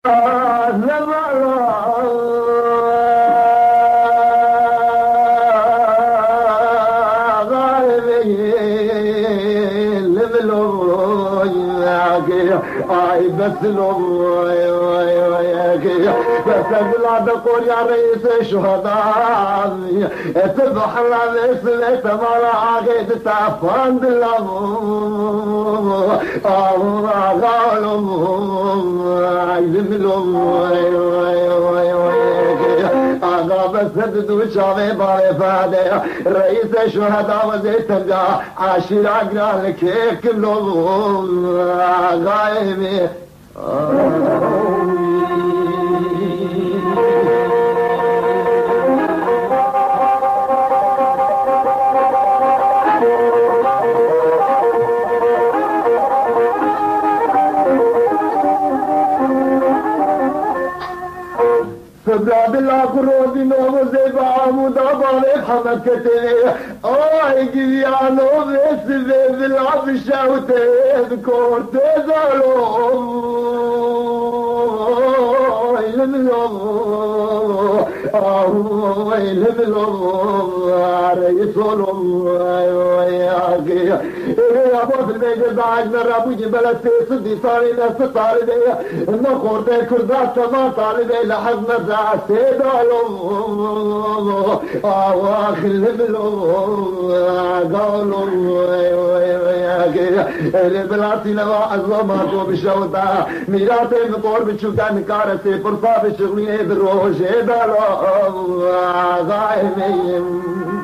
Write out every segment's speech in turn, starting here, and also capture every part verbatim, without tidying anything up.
اي بس بس اقول بقول يا رئيس الشهداء تذبح الاسم تمر عقيد تعفان الله غالم عيلم انا بسدد وشافي باري فادي رئيس الشهداء وزيت ترجع عاشر عقران لك كلهم غايبي بلاد الله كرودي نوم زيبا عمود عبالي بحمد كتير اي قيانو بس زيب العبشة وتذكر تزالو ويل بالله ريسولهم يا ابو البيت بعد من ابو جبل سيدي صاري ناس طالب نخور ده كردات ما طالب لحد ما سيد واخل بالله قالوا يا بلاتي لوا الظما بشوطه ميراتي مطور بتشوكا نكارتي فرصه بشغلي بالروج دارو غايمين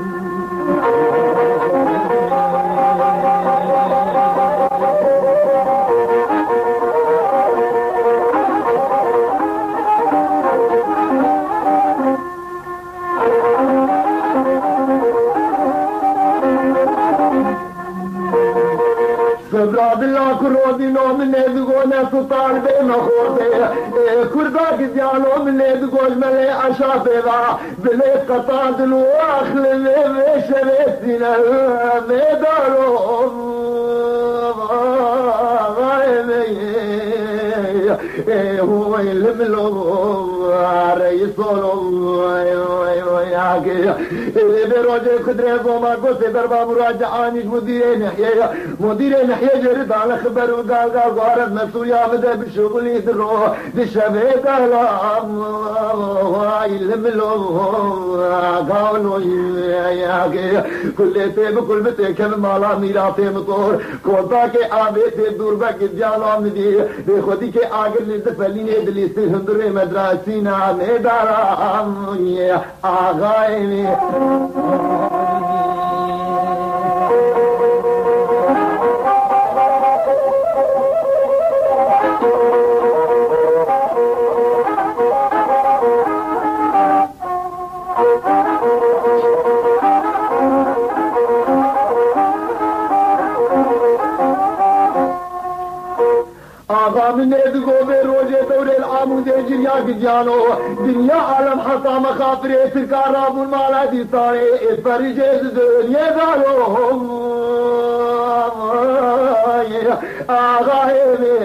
بلاد الله كرودي نوم نيدقو ناس طالب مخوضي كردا قديانو من نيدقو الملي عشافي بلي قطاد الواخل بشريتنا ميدارو هو يلملو رئيسولو اللي بروجي كدريبو ما قلت دربا مراجعاني مدير نحيا مدير نحيا جرد على خبر وقال قال غارب مسؤولية بدا بشغلي درو دشبيك الله يلملو قالوا يا كل تيب كل بتي كم مالا ميراتي مطور كوتا के आवे थे दुर्गा के जाना मिली देखो दी के आगे ले फैली ने दिल्ली से हंदरे मद्रासी ना ने दारा ये आगाए ने من يدقو بروجه دور العمود جريا جانو دنيا عالم حصا مخافر سركار ابو المالا دي صاري فرجه دنيا دارو آغاهي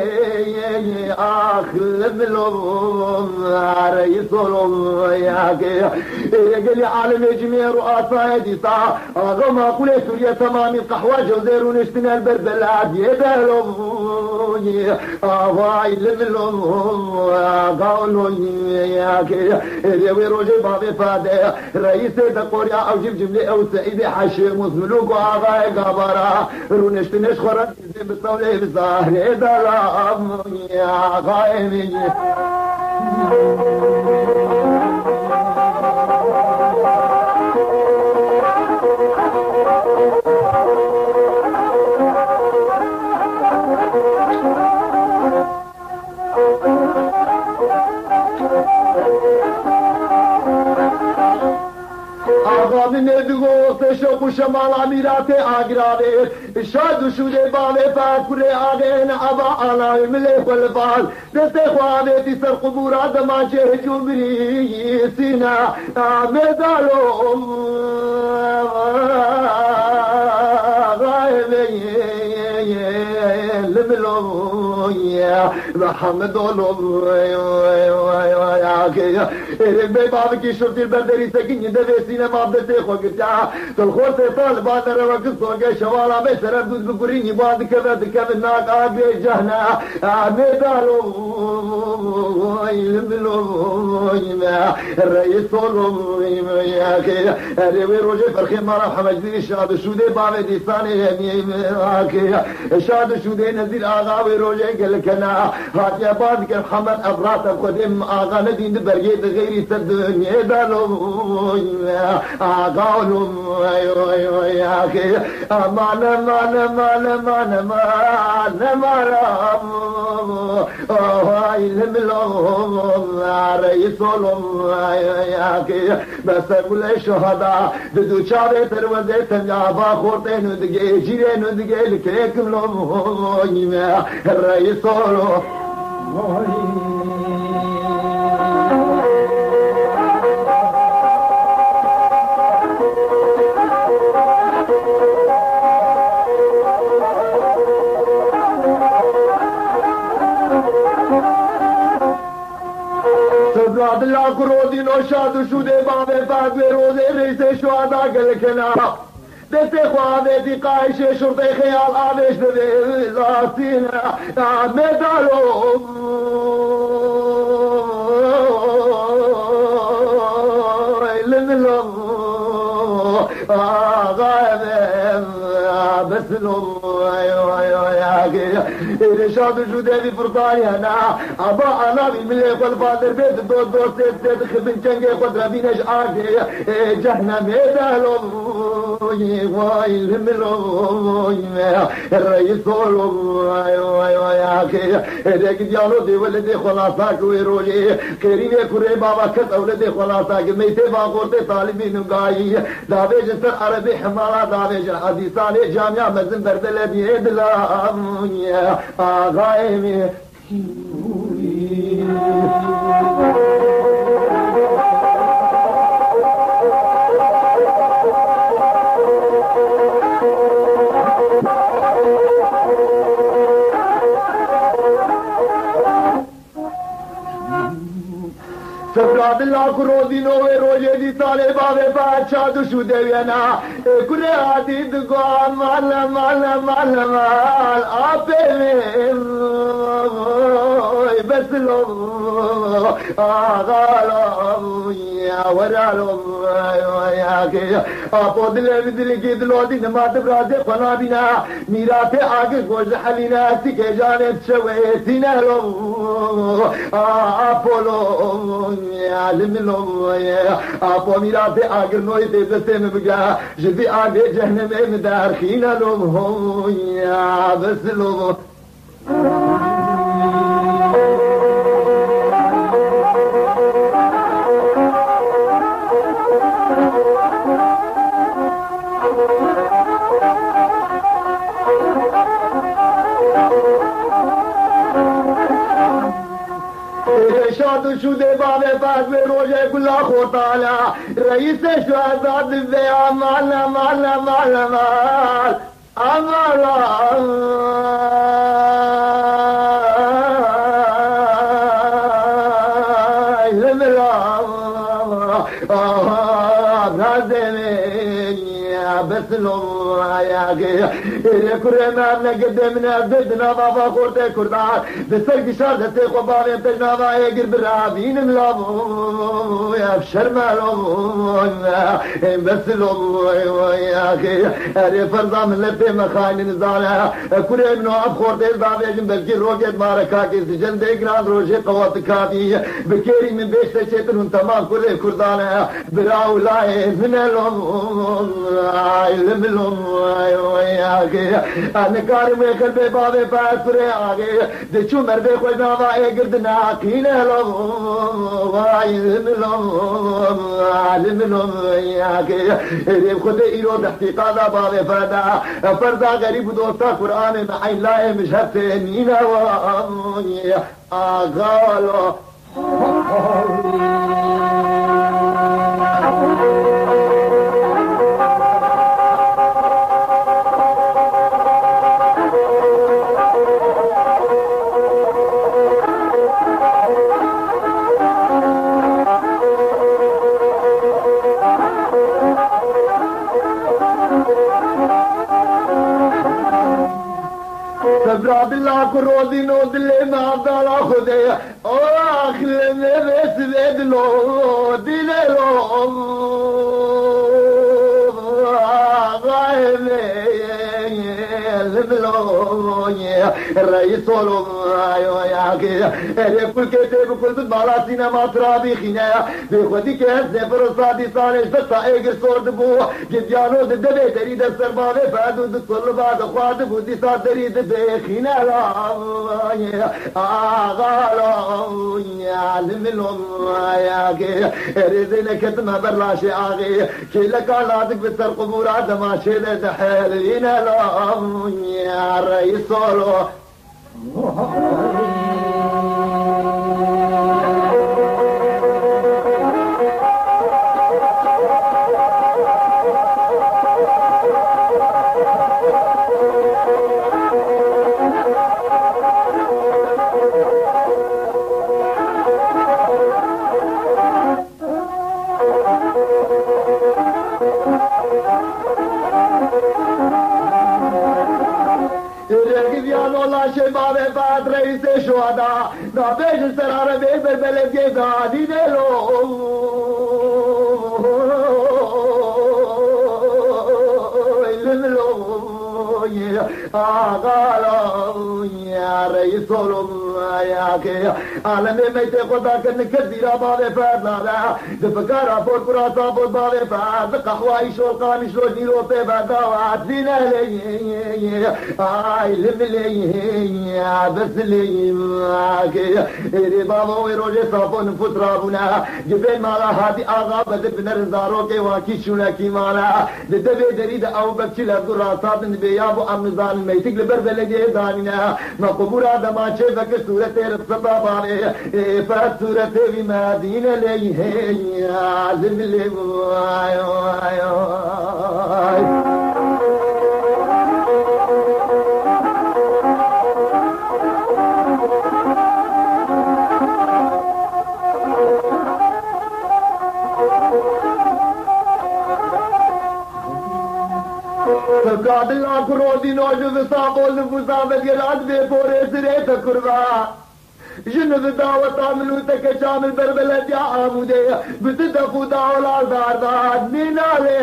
آخل بلوم رئيسولم ياكي يقلي عالم جميع رؤاسا يدي صاح آغا ما قولي سوريا تمامي قحوة جوزير ونشتنا البربلاد يدهلم آغاي لملم قولوا ياكي ريوي روجي بابي فادي رئيسي دقوريا او جيب جملي او سعيدي حشيم وزملوك آغاي قبرا رونشتنش خورا بصولي بصاحي دلام يا غايمي من يدقو تشوق شمال عميرات آقرابي شاد شودي بالي فاكري آغين أبا أنا مليك والفال دستيخواني تسر قبورا دماجه جمري سينا مدالو غايبي لملو محمد بے باب کی شرطی بردری سکین دویسی نے مابدتے خو گرچا تلخور سے طالبان روک سوگے شوالا میں سردود بکرینی باد کبت کبت ناک آگے جہنا میدارو رئیسولو ریوی روجے فرخی مارا حمجدی شاد شودے باوے دیستانے شاد شودے نزیر آغاوی روجے گلکنا حاجی آباد کر حمد ابرات خودم آغا ندین برگید غیری سد میدالو آغاولو امان امان امان امان امان امان رئیسولو بس اقول شهدا بدو چاوه تروزه تنجابا خورته ندگه جیره ندگه لکریکم لو رئیسولو الله کرودی نو شاد شده باب فاز روزه رئیس شهدا گلکنا دسته خواهده دی قایش شرطه خیال آبش بده زاسین مدالو لملو غائب بسلو ارشاد شده بی فرطانیانا ابا انا بی ملی خل فادر بید دو دو سید سید خبن چنگی خود ربینش آگه جهنم دالو وای لملو رئیسولو دیکھ دیانو دی ولد خلاصا کوئی رولی قریبی کره بابا کت اولد خلاصا که میتے باقورت طالبی نگائی داوے جسر عربی حمارا داوے جن حدیثان جامعہ مزن بردل بید لام آغائی میں سبراد اللہ کو روزی نوے روزے دی سالے باوے بادشاہ دشو دیوینا کنے عدید کو مال مال مال مال آپے میں بس لو آغالو یا ورالو یا کہ آپو دلے بدل کی دلو دی نمات برازے فنا بینا میراتے آگے گوش حلینا سکے جانب شوے سینہ لو آپو لو عالم لو آپو میراتے آگر نوئی تے دستے میں بگا جبی آگے جہنم میں دارخین لو یا بس لو شاد شده باب پاک میں روزے گلا خوتالا رئیس شہزاد دیا مال مال مال مال امالا بس لو آیا گیا کرے میں نے گدے میں بدنا بابا کوتے کردار بسر کی شادت کو باوے تجنا اے گر برابین ملابو یا شرمالو بس لو آیا گیا ارے فرضا من لتے مخاین نزالا کرے ابن اب خورتے باوے جن بلکہ روگت مارکا کی سجن دے گران روشے قوت کافی بکیری من بیشتے چیتن تمام کرے کردانا براو لائے من لو علم لو آگے انکار میں قلبے بابے پاس پرے آگے دچو مردے کوئی ناوا اے گرد ناقین لو علم لو علم لو آگے ریب خود ایرو تحقیقادا بابے فادا فردا غریب دوستا قرآن معین لائے مشہد نینا و آغالو कादिल्ला को रोजी नो दिले मादाला खुदे ओ आखिर में वेस वेद लो दिले लो आगाए में लो ये रही सोलो आयो आगे अरे कुल के ते कुल तो बाला सीना मात्रा भी खिनाया देखो दी के से परसादी सारे सता एक सोद बो कि जानो दे दे तेरी दस्तर बावे फादू दे कुल बाद ख्वाद बुद्धि सा तेरी दे खिना ला ये आगा लो या मिलो आगे अरे दिन कितना बरलाश आगे खेल का लाद बितर कबूरा दमाशे दे दहलीना ला या रही सोलो लाशे बाबे बात रही से शुहदा ना बेश सरारे बेबर बेले के गादी दे लो लो ये आगा लो यार ये सोलो आया के आलम में ते खुदा कन कदीरा बाबे फरना जब बकरा पोर पुरा सा पोर बाबे फाद कहवाई शो कान शो नीरो पे बदावा दिन ले ये आई ले या बस ले आगे रे बाबो रोजे सापोन पुत्रा बुना जबे माला हादी आगा बद बिनर जारो के वाकी शुना की माला दबे दरीद او بكل الدرا صابن بيابو امزان ميتك لبربل جيداننا ما قبورا دما شفك سورة رفضا باري فسورة بمدينة ليه عزم لي وايو وايو कादिल्ला को रोजी नोजु साबोल मुसाफिर के रात में पोरे सिरे तकुरवा जिन दावत आमलू तक शामिल बरबल जा मुझे बिद दफुदा औला दार नीना ले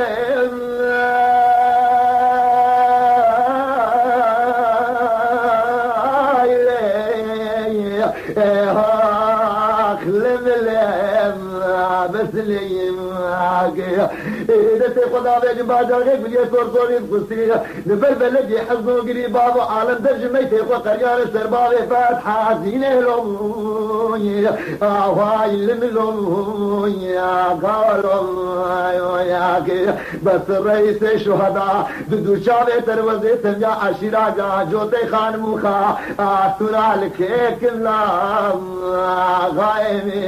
खुदा बेज बाजागे बिलिया सोर सोरी गुस्ती नबर बलग यहजो गिरी बाबू आलम दर्ज में थे को करियार सरबावे फतहा जीने लो ये आवाइल लो या गालो आयो या के बस रईस शुहदा दुचावे दरवाजे तंजा अशिरा जा जोते खान मुखा आसुराल के किला गाए में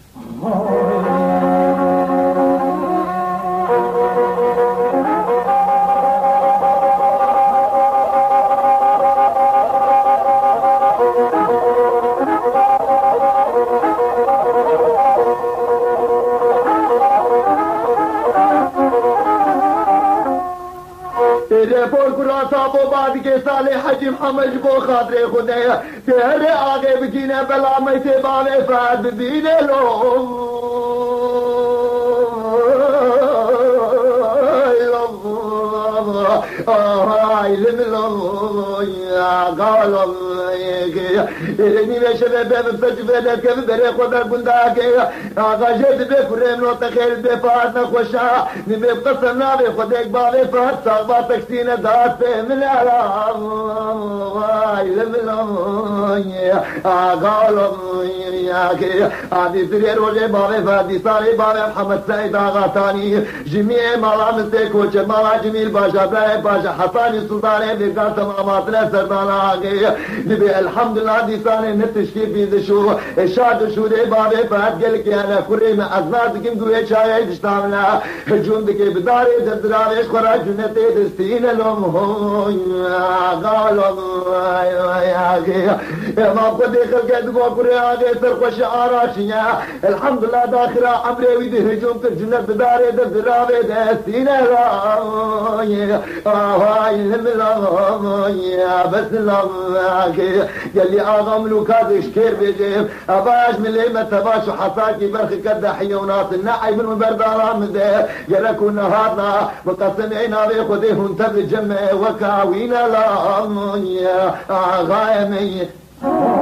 पोर कुरा साबो बाद के साले हजिम हमज बो खादरे खुदे तेरे आगे बिकीने बला में से बावे फाद दीने लो गालो निवेश के बेरे खुदा गुंदा के आगा जेद बे कुरेम नो तखेल बे फाद न खुशा निवे कसना बे खुदे बावे फाद साबा तक्सीन दात पे मिला वाई लमलो गालो या के आदि तेरे रोजे बावे फादी सारे बावे मोहम्मद सईद आगा तानी जमीए माला में से कोच माला जमील बादशाह बादशाह हसन सुल्तान बेगा तमामात ने सरदार आगे निवे अल्हम्दुलिल्लाह الله دي ثاني نتشكي في ذشو الشاد شوري بابي فات قال لك انا كوري ما ازناد كم قوي شاي دشتامنا جوندك بداري دراويش خرا جنتي دستين لهم قالوا يا اخي ما قد خلقت بكوري هذه سرقش اراشيا الحمد لله داخل عمري ويدي هجوم الجنة بداري دراوي دستين لهم هاي يا بس الله قال لي اغا ملوكات اشكير بيجيب اباش من ليمة تباش وحصاكي برخي كدحية وناس النعي من مبردارا من ده قال لكم نهارنا مقسمين بي خذيه انت بالجمع وكاوينا لا يا غايمي